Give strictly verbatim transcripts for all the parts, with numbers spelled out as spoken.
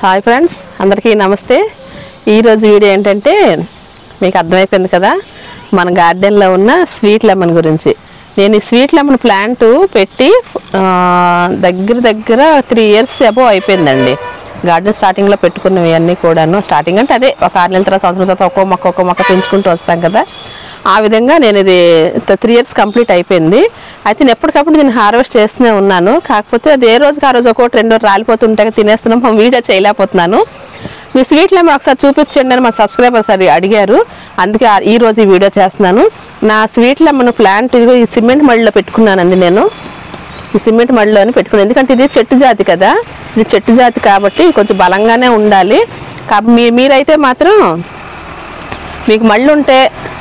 Hi friends, అందరికీ నమస్తే. ఈరోజు వీడియో ఏంటంటే మీకు అర్థమైపోయింది కదా, మన గార్డెన్లో ఉన్న స్వీట్ లెమన్ గురించి. నేను ఈ స్వీట్ లెమన్ ప్లాంట్ పెట్టి దగ్గర దగ్గర త్రీ ఇయర్స్ అబోవ్ అయిపోయిందండి. గార్డెన్ స్టార్టింగ్లో పెట్టుకున్నవి అన్నీ కూడాను. స్టార్టింగ్ అంటే అదే ఒక ఆరు నెలల తర్వాత సంవత్సరం తర్వాత ఒక్కో మొక్క ఒక్కో మొక్క పెంచుకుంటూ వస్తాం కదా, ఆ విధంగా నేను ఇది త్రీ ఇయర్స్ కంప్లీట్ అయిపోయింది. అయితే నేను ఎప్పటికప్పుడు దీన్ని హార్వెస్ట్ చేస్తూనే ఉన్నాను. కాకపోతే అది ఏ రోజుకి ఆ రోజు ఒకటి రెండు రోజులు రాలిపోతుంటే తినేస్తున్నాం, వీడియో చేయలేకపోతున్నాను. మీ స్వీట్ లెమన్ ఒకసారి చూపించండి అని మా సబ్స్క్రైబర్స్ అది అడిగారు, అందుకే ఈ రోజు ఈ వీడియో చేస్తున్నాను. నా స్వీట్ లెమన్ ప్లాంట్ ఇదిగో ఈ సిమెంట్ మడిలో పెట్టుకున్నానండి. నేను ఈ సిమెంట్ మడిలోనే పెట్టుకున్నాను, ఎందుకంటే ఇది చెట్టు జాతి కదా, ఇది చెట్టు జాతి కాబట్టి కొంచెం బలంగానే ఉండాలి. కాబట్టి మీరైతే మాత్రం మీకు మళ్ళీ ఉంటే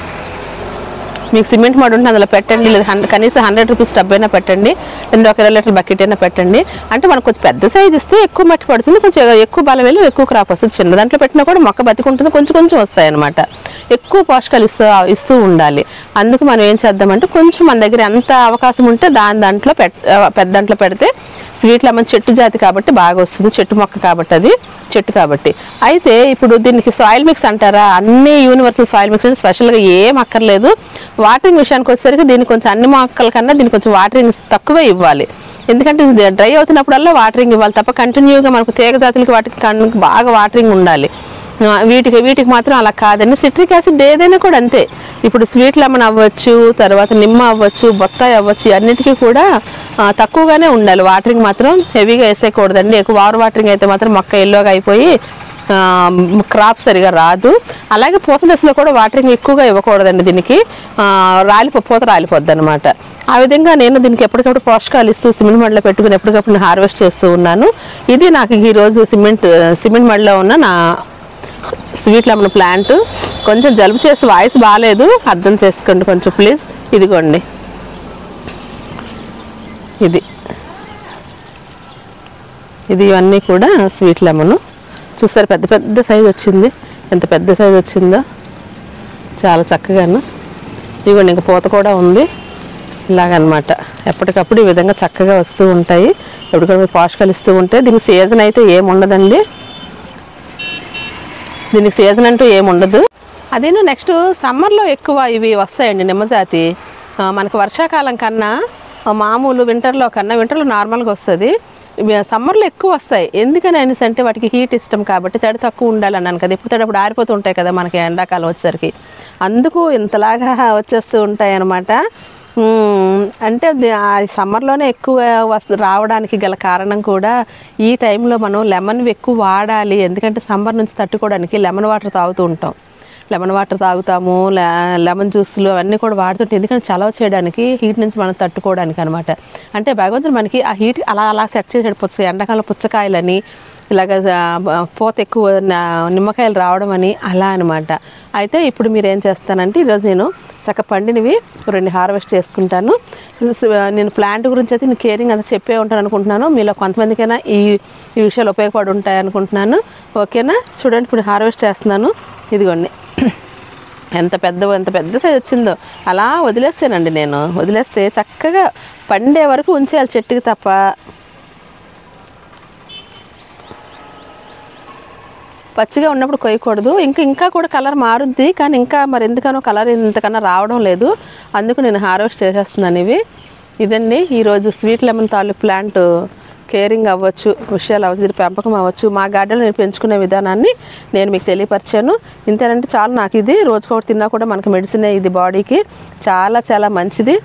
మీకు సిమెంట్ మడి ఉంటే అందులో పెట్టండి, లేదా కనీసం హండ్రెడ్ రూపీస్ టబ్ అయినా పెట్టండి, రెండు ఒక ఇరవై లీటర్ బకెట్ అయినా పెట్టండి. అంటే మనకు కొంచెం పెద్ద సైజ్ ఇస్తే ఎక్కువ మట్టి పడుతుంది, కొంచెం ఎక్కువ బలం వెళ్ళి ఎక్కువ క్రాప్ వస్తుంది. చిన్న దాంట్లో పెట్టినా కూడా మొక్క బతికుంటుంది, కొంచెం కొంచెం వస్తాయి అనమాట. ఎక్కువ పోషకాలు ఇస్తూ ఇస్తూ ఉండాలి. అందుకు మనం ఏం చేద్దామంటే కొంచెం మన దగ్గర ఎంత అవకాశం ఉంటే దాని దాంట్లో పెట్ పెద్ద దాంట్లో పెడితే స్వీట్ లెమన్ చెట్టు జాతి కాబట్టి బాగా వస్తుంది, చెట్టు మొక్క కాబట్టి అది చెట్టు కాబట్టి. అయితే ఇప్పుడు దీనికి సాయిల్ మిక్స్ అంటారా, అన్ని యూనివర్సల్ సాయిల్ మిక్స్ అంటే స్పెషల్గా ఏం అక్కర్లేదు. వాటరింగ్ విషయానికి వచ్చేసరికి దీనికి కొంచెం అన్ని మొక్కల కన్నా దీనికి కొంచెం వాటరింగ్ తక్కువే ఇవ్వాలి. ఎందుకంటే ఇది డ్రై అవుతున్నప్పుడల్లా వాటరింగ్ ఇవ్వాలి తప్ప కంటిన్యూగా మనకు తీగ జాతులకి వాటికి బాగా వాటరింగ్ ఉండాలి. వీటికి వీటికి మాత్రం అలా కాదండి. సిట్రిక్ యాసిడ్ ఏదైనా కూడా అంతే. ఇప్పుడు స్వీట్ లెమన్ అవ్వచ్చు, తర్వాత నిమ్మ అవ్వచ్చు, బొత్తాయి అవ్వచ్చు, అన్నిటికీ కూడా తక్కువగానే ఉండాలి. వాటరింగ్ మాత్రం హెవీగా వేసేయకూడదండి. ఎక్కువ ఓవర్ వాటరింగ్ అయితే మాత్రం మొక్క ఎల్లోగా అయిపోయి క్రాప్ సరిగా రాదు. అలాగే పూత దశలో కూడా వాటరింగ్ ఎక్కువగా ఇవ్వకూడదండి, దీనికి రాలిపో పూత రాలిపోద్ది అనమాట. ఆ విధంగా నేను దీనికి ఎప్పటికప్పుడు పోషకాలు ఇస్తూ సిమెంట్ మడిలో పెట్టుకుని ఎప్పటికప్పుడు హార్వెస్ట్ చేస్తూ ఉన్నాను. ఇది నాకు ఈరోజు సిమెంట్ సిమెంట్ మడిలో ఉన్న నా స్వీట్ లెమన్ ప్లాంట్. కొంచెం జలుబు చేసి వాయిస్ బాగాలేదు, అర్థం చేసుకోండి కొంచెం ప్లీజ్. ఇదిగోండి, ఇది ఇది ఇవన్నీ కూడా స్వీట్ లెమన్. చూస్తారు పెద్ద పెద్ద సైజు వచ్చింది, ఎంత పెద్ద సైజు వచ్చిందో, చాలా చక్కగాను. ఇదిగోండి ఇంకా పూత కూడా ఉంది. ఇలాగనమాట ఎప్పటికప్పుడు ఈ విధంగా చక్కగా వస్తూ ఉంటాయి. ఎప్పటికప్పుడు పోషకాలు ఇస్తూ ఉంటాయి. దీనికి సీజన్ అయితే ఏముండదండి, దీనికి సీజన్ అంటూ ఏముండదు. అదేను నెక్స్ట్ సమ్మర్లో ఎక్కువ ఇవి వస్తాయండి నిమ్మజాతి. మనకు వర్షాకాలం కన్నా మామూలు వింటర్లో కన్నా వింటర్లో నార్మల్గా వస్తుంది, సమ్మర్లో ఎక్కువ వస్తాయి. ఎందుకని అనేసి అంటే వాటికి హీట్ ఇష్టం కాబట్టి తడి తక్కువ ఉండాలి అన్నాను కదా. ఎప్పుడు తడి అప్పుడు ఆరిపోతూ ఉంటాయి కదా మనకి ఎండాకాలం వచ్చేసరికి, అందుకు ఇంతలాగా వచ్చేస్తూ ఉంటాయి అన్నమాట. అంటే సమ్మర్లోనే ఎక్కువ వస్తు రావడానికి గల కారణం కూడా ఈ టైంలో మనం లెమన్ ఎక్కువ వాడాలి. ఎందుకంటే సమ్మర్ నుంచి తట్టుకోవడానికి లెమన్ వాటర్ తాగుతూ ఉంటాం, లెమన్ వాటర్ తాగుతాము, లెమన్ జ్యూస్లు అవన్నీ కూడా వాడుతుంటే ఎందుకంటే చలవ చేయడానికి, హీట్ నుంచి మనం తట్టుకోవడానికి అనమాట. అంటే భగవంతుడు మనకి ఆ హీట్ అలా అలా సెట్ చేసాడు. పుచ్చ ఎండాకాలంలో పుచ్చకాయలని, ఇలాగ పూత ఎక్కువ నిమ్మకాయలు రావడం అని అలా అనమాట. అయితే ఇప్పుడు మీరు ఏం చేస్తానంటే ఈరోజు నేను చక్క పండినవి రెండు హార్వెస్ట్ చేసుకుంటాను. నేను ప్లాంట్ గురించి అయితే నేను కేరింగ్ అంతా చెప్పే ఉంటాను అనుకుంటున్నాను. మీలో కొంతమందికైనా ఈ ఈ విషయాలు ఉపయోగపడి ఉంటాయి అనుకుంటున్నాను. ఓకేనా, చూడండి ఇప్పుడు హార్వెస్ట్ చేస్తున్నాను. ఇదిగోండి ఎంత పెద్ద ఎంత పెద్ద సైజ్ వచ్చిందో. అలా వదిలేస్తానండి నేను, వదిలేస్తే చక్కగా పండే వరకు ఉంచేయాలి చెట్టుకి తప్ప. పచ్చిగా ఉన్నప్పుడు కొయ్యకూడదు. ఇంకా ఇంకా కూడా కలర్ మారుద్ది, కానీ ఇంకా మరి ఎందుకనో కలర్ ఇంతకన్నా రావడం లేదు, అందుకు నేను హార్వెస్ట్ చేసేస్తున్నాను ఇవి. ఇదండి ఈరోజు స్వీట్ లెమన్ తాలూకు ప్లాంట్ కేరింగ్ అవ్వచ్చు, విషయాలు అవ్వచ్చు, ఇది పెంపకం అవ్వచ్చు, మా గార్డెన్లో నేను పెంచుకునే విధానాన్ని నేను మీకు తెలియపరిచాను. ఇంతేనంటే చాలు నాకు. ఇది రోజుకొకటి తిన్నా కూడా మనకు మెడిసినే, ఇది బాడీకి చాలా చాలా మంచిది.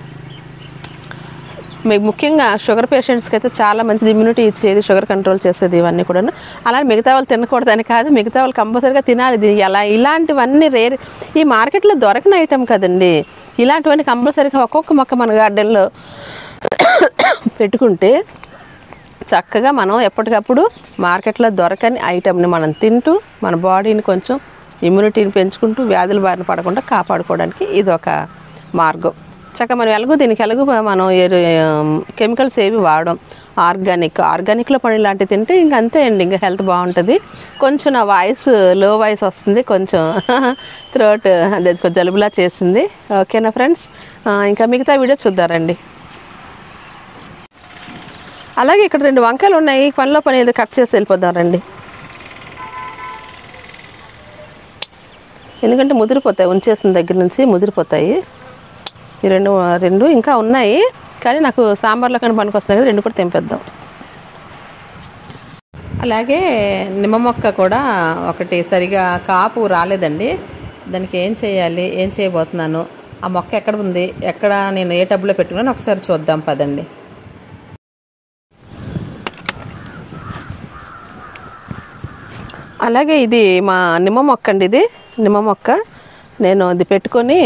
మీకు ముఖ్యంగా షుగర్ పేషెంట్స్కి అయితే చాలా మంచిది, ఇమ్యూనిటీ ఇచ్చేది, షుగర్ కంట్రోల్ చేసేది ఇవన్నీ కూడా. అలానే మిగతా వాళ్ళు తినకూడదని కాదు, మిగతా వాళ్ళు కంపల్సరీగా తినాలి. ఇది ఎలా ఇలాంటివన్నీ రేర్, ఈ మార్కెట్లో దొరకని ఐటమ్ కదండి. ఇలాంటివన్నీ కంపల్సరీగా ఒక్కొక్క మొక్క మన గార్డెన్లో పెట్టుకుంటే చక్కగా మనం ఎప్పటికప్పుడు మార్కెట్లో దొరకని ఐటమ్ని మనం తింటూ మన బాడీని కొంచెం ఇమ్యూనిటీని పెంచుకుంటూ వ్యాధుల బారిన పడకుండా కాపాడుకోవడానికి ఇది ఒక మార్గం. చక్కగా మనం ఎలాగో దీనికి ఎలాగో మనం కెమికల్స్ ఏవి వాడడం, ఆర్గానిక్ ఆర్గానిక్లో పని లాంటివి తింటే ఇంక అంతే అండి, ఇంకా హెల్త్ బాగుంటుంది. కొంచెం నా వాయిస్ లో వాయిస్ వస్తుంది, కొంచెం థ్రోట్ అదే జలుబులా చేసింది. ఓకేనా ఫ్రెండ్స్, ఇంకా మిగతా వీడియో చూద్దారండి. అలాగే ఇక్కడ రెండు వంకాయలు ఉన్నాయి, పనిలో పని ఏదో కట్ చేసి వెళ్ళిపోదాం రండి. ఎందుకంటే ముదిరిపోతాయి, ఉంచేసిన దగ్గర నుంచి ముదిరిపోతాయి. ఈ రెండు రెండు ఇంకా ఉన్నాయి, కానీ నాకు సాంబార్లో కానీ పనికి వస్తున్నాయి కదా, రెండు కూడా తెంపేద్దాం. అలాగే నిమ్మ మొక్క కూడా ఒకటి సరిగా కాపు రాలేదండి. దానికి ఏం చేయాలి, ఏం చేయబోతున్నాను, ఆ మొక్క ఎక్కడ ఉంది, ఎక్కడ నేను ఏ టబ్లో పెట్టుకున్నాను ఒకసారి చూద్దాం పదండి. అలాగే ఇది మా నిమ్మ మొక్క అండి. ఇది నిమ్మ మొక్క నేను ఇది పెట్టుకొని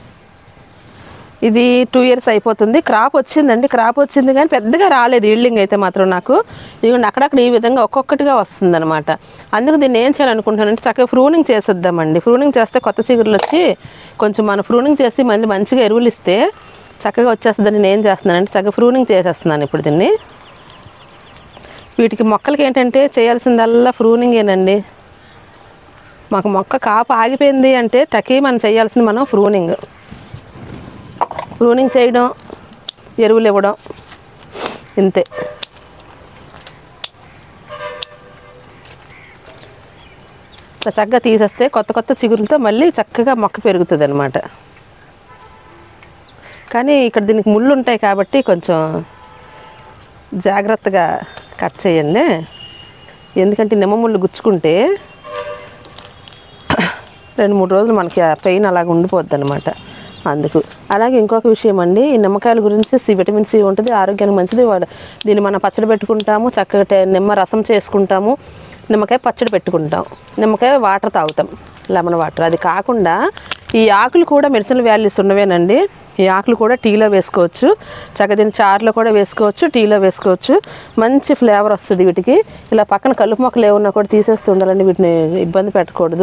ఇది టూ ఇయర్స్ అయిపోతుంది. క్రాప్ వచ్చిందండి, క్రాప్ వచ్చింది కానీ పెద్దగా రాలేదు ఈల్డింగ్ అయితే మాత్రం. నాకు ఇదిగోండి అక్కడక్కడ ఈ విధంగా ఒక్కొక్కటిగా వస్తుంది అనమాట. అందుకు దీన్ని ఏం చేయాలనుకుంటున్నానంటే చక్కగా ఫ్రూనింగ్ చేసేద్దామండి. ఫ్రూనింగ్ చేస్తే కొత్త చిగురులు వచ్చి కొంచెం మనం ఫ్రూనింగ్ చేసి మళ్ళీ మంచిగా ఎరువులు ఇస్తే చక్కగా వచ్చేస్తుందని నేను ఏం చేస్తున్నానంటే చక్కగా ఫ్రూనింగ్ చేసేస్తున్నాను ఇప్పుడు దీన్ని. వీటికి మొక్కలకి ఏంటంటే చేయాల్సిందల్లా ఫ్రూనింగేనండి. మాకు మొక్క కాపు ఆగిపోయింది అంటే టకీ మనం చేయాల్సింది మనం ఫ్రూనింగ్ ప్రూనింగ్ చేయడం, ఎరువులు ఇవ్వడం, ఇంతే. చక్కగా తీసేస్తే కొత్త కొత్త చిగురులతో మళ్ళీ చక్కగా మొక్క పెరుగుతుంది అనమాట. కానీ ఇక్కడ దీనికి ముళ్ళు ఉంటాయి కాబట్టి కొంచెం జాగ్రత్తగా కట్ చేయండి. ఎందుకంటే నిమ్మ ముళ్ళు గుచ్చుకుంటే రెండు మూడు రోజులు మనకి ఆ పెయిన్ అలాగ ఉండిపోద్ది అనమాట. అందుకు. అలాగే ఇంకొక విషయం అండి, ఈ నిమ్మకాయల గురించి సి విటమిన్ సి ఉంటుంది, ఆరోగ్యానికి మంచిది. దీన్ని మనం పచ్చడి పెట్టుకుంటాము, చక్కగా నిమ్మ రసం చేసుకుంటాము, నిమ్మకాయ పచ్చడి పెట్టుకుంటాం, నిమ్మకాయ వాటర్ తాగుతాం, లెమన్ వాటర్. అది కాకుండా ఈ ఆకులు కూడా మెడిసినల్ వాల్యూస్ ఉన్నవేనండి. ఈ ఆకులు కూడా టీలో వేసుకోవచ్చు, చక్కగా దీన్ని చారులో కూడా వేసుకోవచ్చు, టీలో వేసుకోవచ్చు. మంచి ఫ్లేవర్ వస్తుంది వీటికి. ఇలా పక్కన కలుపు మొక్కలు ఏమన్నా కూడా తీసేస్తూ ఉండాలండి, వీటిని ఇబ్బంది పెట్టకూడదు.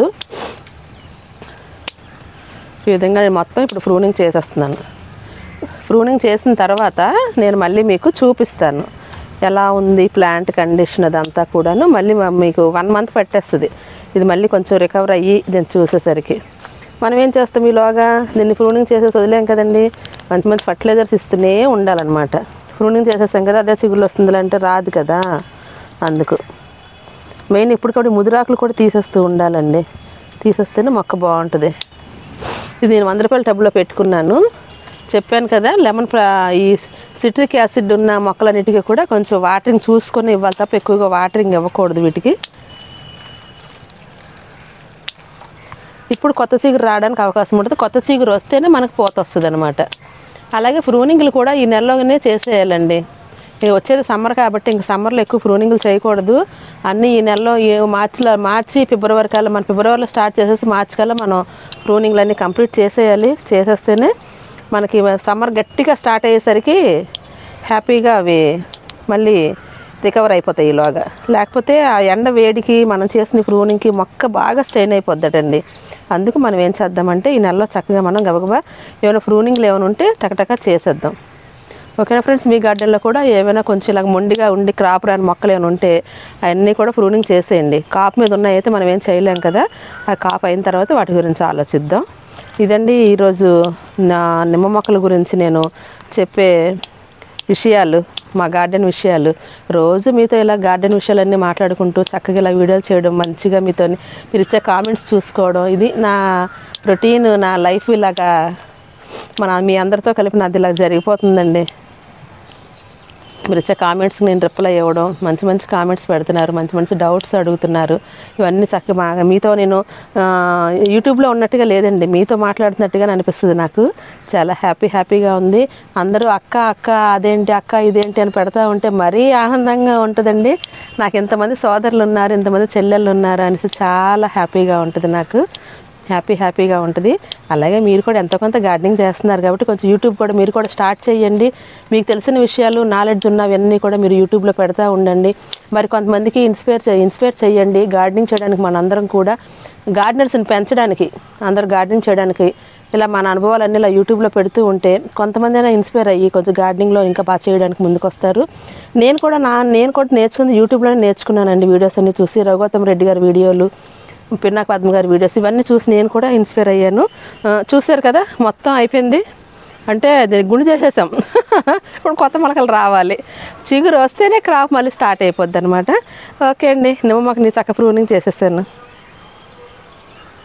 ఈ విధంగా నేను మొత్తం ఇప్పుడు ప్రూనింగ్ చేసేస్తున్నాను. ప్రూనింగ్ చేసిన తర్వాత నేను మళ్ళీ మీకు చూపిస్తాను ఎలా ఉంది ప్లాంట్ కండిషన్ అదంతా కూడాను. మళ్ళీ మీకు వన్ మంత్ పట్టేస్తుంది ఇది మళ్ళీ కొంచెం రికవర్ అయ్యి దీన్ని చూసేసరికి. మనం ఏం చేస్తాం, ఈలోగా దీన్ని ప్రూనింగ్ చేసేసి వదిలేం కదండి, మంచి మంచి ఫర్టిలైజర్స్ ఇస్తూనే ఉండాలన్నమాట. ప్రూనింగ్ చేసేసాం కదా, అదే చిగుళ్ళు వస్తుంది అంటే రాదు కదా. అందుకు మెయిన్ ఇప్పుడు కూడా ముదిరాకులు కూడా తీసేస్తూ ఉండాలండి, తీసేస్తేనే మొక్క బాగుంటుంది. ఇది నేను వంద రూపాయల టబ్లో పెట్టుకున్నాను, చెప్పాను కదా. లెమన్ ఈ సిట్రిక్ యాసిడ్ ఉన్న మొక్కలన్నిటికీ కూడా కొంచెం వాటరింగ్ చూసుకొని ఇవ్వాలి తప్ప ఎక్కువగా వాటరింగ్ ఇవ్వకూడదు వీటికి. ఇప్పుడు కొత్త చిగురు రావడానికి అవకాశం ఉంటుంది, కొత్త చిగురు వస్తేనే మనకు పూత వస్తుంది అనమాట. అలాగే ప్రూనింగ్లు కూడా ఈ నెలలోనే చేసేయాలండి. ఇక వచ్చేది సమ్మర్ కాబట్టి ఇంక సమ్మర్లో ఎక్కువ ప్రూనింగ్లు చేయకూడదు. అన్నీ ఈ నెలలో మార్చిలో మార్చి ఫిబ్రవరి కల్లా, మన ఫిబ్రవరిలో స్టార్ట్ చేసేసి మార్చి కల్లా మనం ప్రూనింగ్లు అన్నీ కంప్లీట్ చేసేయాలి. చేసేస్తేనే మనకి సమ్మర్ గట్టిగా స్టార్ట్ అయ్యేసరికి హ్యాపీగా అవి మళ్ళీ రికవర్ అయిపోతాయి ఈలోగా. లేకపోతే ఆ ఎండ వేడికి మనం చేసిన ప్రూనింగ్కి మొక్క బాగా స్ట్రెయిన్ అయిపోద్దటండి. అందుకు మనం ఏం చేద్దామంటే ఈ నెలలో చక్కగా మనం గబగబా ఏమైనా ప్రూనింగ్లు ఏమైనా ఉంటే టకటకా చేసేద్దాం. ఓకేనా ఫ్రెండ్స్, మీ గార్డెన్లో కూడా ఏమైనా కొంచెం ఇలాగ మొండిగా ఉండి క్రాప్ రాని మొక్కలు ఏమైనా ఉంటే అవన్నీ కూడా ప్రూనింగ్ చేసేయండి. కాపు మీద ఉన్నాయైతే మనం ఏం చేయలేం కదా, ఆ కాపు అయిన తర్వాత వాటి గురించి ఆలోచిద్దాం. ఇదండి ఈరోజు నా నిమ్మ మొక్కల గురించి నేను చెప్పే విషయాలు, మా గార్డెన్ విషయాలు. రోజు మీతో ఇలా గార్డెన్ విషయాలన్నీ మాట్లాడుకుంటూ చక్కగా ఇలా వీడియోలు చేయడం, మంచిగా మీతో మీరు ఇచ్చే కామెంట్స్ చూసుకోవడం, ఇది నా రొటీన్, నా లైఫ్ ఇలాగా మన మీ అందరితో కలిపి నాది ఇలా జరిగిపోతుందండి. మీరు ఇచ్చే కామెంట్స్కి నేను రిప్లై ఇవ్వడం, మంచి మంచి కామెంట్స్ పెడుతున్నారు, మంచి మంచి డౌట్స్ అడుగుతున్నారు. ఇవన్నీ చక్కగా మీతో నేను యూట్యూబ్లో ఉన్నట్టుగా లేదండి, మీతో మాట్లాడుతున్నట్టుగా అనిపిస్తుంది. నాకు చాలా హ్యాపీ హ్యాపీగా ఉంది. అందరూ అక్క అక్క అదేంటి అక్క ఇదేంటి అని పెడతా ఉంటే మరీ ఆనందంగా ఉంటుందండి. నాకు ఇంతమంది సోదరులు ఉన్నారు, ఇంతమంది చెల్లెళ్ళు ఉన్నారు అనేసి చాలా హ్యాపీగా ఉంటుంది, నాకు హ్యాపీ హ్యాపీగా ఉంటుంది. అలాగే మీరు కూడా ఎంతో కొంత గార్డెనింగ్ చేస్తున్నారు కాబట్టి కొంచెం యూట్యూబ్ కూడా మీరు కూడా స్టార్ట్ చేయండి. మీకు తెలిసిన విషయాలు, నాలెడ్జ్ ఉన్నవన్నీ కూడా మీరు యూట్యూబ్లో పెడతా ఉండండి. మరి కొంతమందికి ఇన్స్పైర్ ఇన్స్పైర్ చేయండి గార్డెనింగ్ చేయడానికి. మనందరం కూడా గార్డెనర్స్ని పెంచడానికి, అందరూ గార్డెనింగ్ చేయడానికి ఇలా మన అనుభవాలన్నీ ఇలా యూట్యూబ్లో పెడుతూ ఉంటే కొంతమంది అయినా ఇన్స్పైర్ అయ్యి కొంచెం గార్డెనింగ్లో ఇంకా బాగా చేయడానికి ముందుకు వస్తారు. నేను కూడా నా నేను కూడా నేర్చుకుంది యూట్యూబ్లోనే నేర్చుకున్నానండి. వీడియోస్ అన్నీ చూసి రఘుగౌతమ్ రెడ్డి గారి వీడియోలు, పిన్నాక పద్మ గారి వీడియోస్ ఇవన్నీ చూసి నేను కూడా ఇన్స్పైర్ అయ్యాను. చూశారు కదా, మొత్తం అయిపోయింది అంటే దీన్ని గుండు చేసేసాం. ఇప్పుడు కొత్త మొలకలు రావాలి, చిగురు వస్తేనే క్రాప్ మళ్ళీ స్టార్ట్ అయిపోద్ది అనమాట. ఓకే అండి, నిమ్మ మొక్కని చక్క ప్రూనింగ్ చేసేసాను.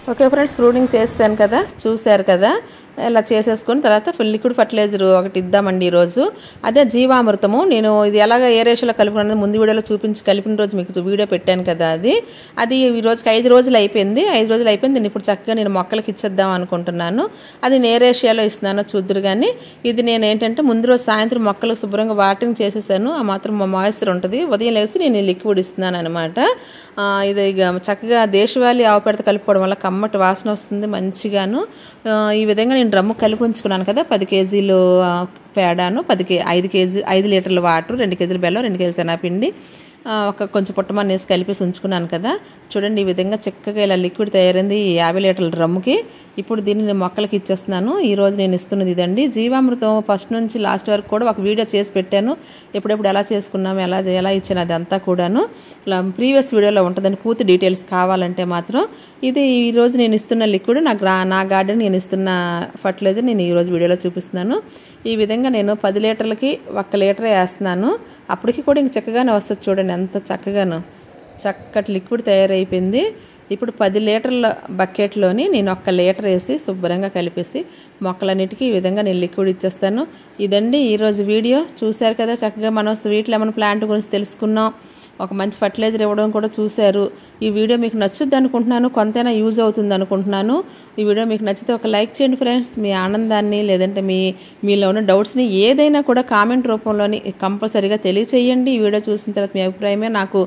ఓకే ఫ్రెండ్స్, ప్రూనింగ్ చేస్తాను కదా, చూశారు కదా. ఇలా చేసేసుకుని తర్వాత లిక్విడ్ ఫర్టిలైజర్ ఒకటి ఇద్దామండి ఈరోజు. అదే జీవామృతము. నేను ఇది ఎలాగ ఏ రేషియోలో కలుపుకున్నది ముందు వీడియోలో చూపించి కలిపిన రోజు మీకు వీడియో పెట్టాను కదా. అది అది ఈ రోజుకి ఐదు రోజులు అయిపోయింది. ఐదు రోజులు అయిపోయింది. నేను ఇప్పుడు చక్కగా నేను మొక్కలకి ఇచ్చేద్దాం అనుకుంటున్నాను. అది ఏ రేషియోలో ఇస్తున్నానో చూద్దరు. కానీ ఇది నేను ఏంటంటే ముందు రోజు సాయంత్రం మొక్కలకు శుభ్రంగా వాటరింగ్ చేసేసాను. ఆ మాత్రం మాయిశ్చర్ ఉంటుంది. ఉదయం లేసి నేను లిక్విడ్ ఇస్తున్నాను అనమాట. ఇది ఇక చక్కగా దేశవాళీ ఆవు పెడత కలుపుకోవడం వల్ల కమ్మటి వాసన వస్తుంది మంచిగాను. ఈ విధంగా నేను డ్రమ్ము కలిపి ఉంచుకున్నాను కదా, పది కేజీలు పేడాను, పది కే ఐదు కేజీ ఐదు లీటర్ల వాటర్, రెండు కేజీల బెల్లం, రెండు కేజీల శనగపిండి, ఒక కొంచెం పుట్టమని వేసి కలిపేసి ఉంచుకున్నాను కదా. చూడండి, ఈ విధంగా చక్కగా ఇలా లిక్విడ్ తయారైంది యాభై లీటర్ల డ్రమ్ముకి. ఇప్పుడు దీన్ని నేను మొక్కలకి ఇచ్చేస్తున్నాను. ఈరోజు నేను ఇస్తున్నది ఇదండి జీవామృతం. ఫస్ట్ నుంచి లాస్ట్ వరకు కూడా ఒక వీడియో చేసి పెట్టాను. ఎప్పుడెప్పుడు ఎలా చేసుకున్నాము, ఎలా ఎలా ఇచ్చాను అదంతా కూడాను ప్రీవియస్ వీడియోలో ఉంటుందండి. పూర్తి డీటెయిల్స్ కావాలంటే మాత్రం. ఇది ఈరోజు నేను ఇస్తున్న లిక్విడ్ నా గ్రా నా గార్డెన్ నేను ఇస్తున్న ఫర్టిలైజర్ నేను ఈరోజు వీడియోలో చూపిస్తున్నాను. ఈ విధంగా నేను పది లీటర్లకి ఒక్క లీటరే వేస్తున్నాను. అప్పటికి కూడా ఇంక చక్కగానే వస్తుంది. చూడండి ఎంత చక్కగాను చక్కటి లిక్విడ్ తయారైపోయింది. ఇప్పుడు పది లీటర్ల బకెట్లోని నేను ఒక్క లీటర్ వేసి శుభ్రంగా కలిపేసి మొక్కలన్నిటికీ ఈ విధంగా నేను లిక్విడ్ ఇచ్చేస్తాను. ఇదండి ఈరోజు వీడియో. చూశారు కదా, చక్కగా మనం స్వీట్ లెమన్ ప్లాంట్ గురించి తెలుసుకున్నాం. ఒక మంచి ఫర్టిలైజర్ ఇవ్వడం కూడా చూశారు. ఈ వీడియో మీకు నచ్చుద్ది అనుకుంటున్నాను, కొంతైనా యూజ్ అవుతుంది అనుకుంటున్నాను. ఈ వీడియో మీకు నచ్చితే ఒక లైక్ చేయండి ఫ్రెండ్స్. మీ ఆనందాన్ని లేదంటే మీ మీలో ఉన్న డౌట్స్ని ఏదైనా కూడా కామెంట్ రూపంలోని కంపల్సరీగా తెలియచేయండి. ఈ వీడియో చూసిన తర్వాత మీ అభిప్రాయమే నాకు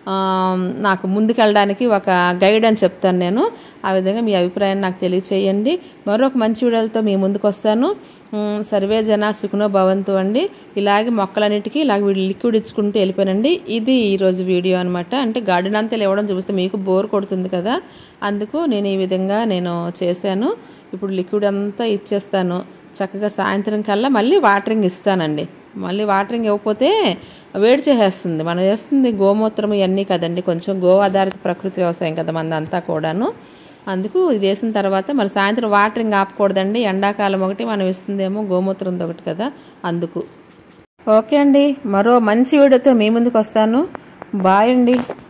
నాకు ముందుకెళ్ళడానికి ఒక గైడ్ అని చెప్తాను నేను. ఆ విధంగా మీ అభిప్రాయాన్ని నాకు తెలియచేయండి. మరొక మంచి వీడియోలతో మీ ముందుకు వస్తాను. సర్వే జన సుఖనో భవంతు అండి. ఇలాగే మొక్కలన్నిటికీ ఇలాగ లిక్విడ్ ఇచ్చుకుంటూ వెళ్ళిపోయానండి. ఇది ఈరోజు వీడియో అనమాట. అంటే గార్డెన్ అంతా ఇవ్వడం చూపిస్తే మీకు బోర్ కొడుతుంది కదా, అందుకు నేను ఈ విధంగా నేను చేశాను. ఇప్పుడు లిక్విడ్ అంతా ఇచ్చేస్తాను. చక్కగా సాయంత్రం కల్లా మళ్ళీ వాటరింగ్ ఇస్తానండి. మళ్ళీ వాటరింగ్ ఇవ్వకపోతే వేడి చేసేస్తుంది. మనం వేస్తుంది గోమూత్రం ఇవన్నీ కదండి, కొంచెం గో ఆధారిత ప్రకృతి వ్యవసాయం కదా మనదంతా కూడాను. అందుకు ఇది వేసిన తర్వాత మరి సాయంత్రం వాటరింగ్ ఆపకూడదండి. ఎండాకాలం ఒకటి మనం ఇస్తుందేమో గోమూత్రంతో ఒకటి కదా, అందుకు. ఓకే అండి, మరో మంచి వీడియోతో మీ ముందుకు వస్తాను. బాయ్ అండి.